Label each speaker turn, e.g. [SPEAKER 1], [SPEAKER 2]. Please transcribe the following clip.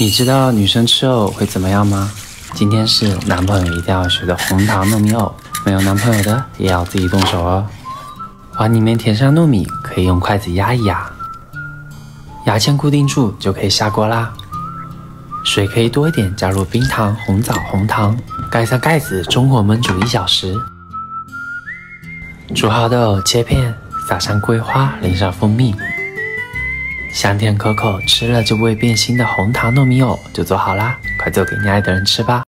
[SPEAKER 1] 你知道女生吃藕会怎么样吗？今天是男朋友一定要学的红糖糯米藕，没有男朋友的也要自己动手哦。碗里面填上糯米，可以用筷子压一压，牙签固定住就可以下锅啦。水可以多一点，加入冰糖、红枣、红糖，盖上盖子，中火焖煮1小时。煮好的藕切片，撒上桂花，淋上蜂蜜，香甜可口，吃了就不会变心的红糖糯米藕就做好啦，快做给你爱的人吃吧。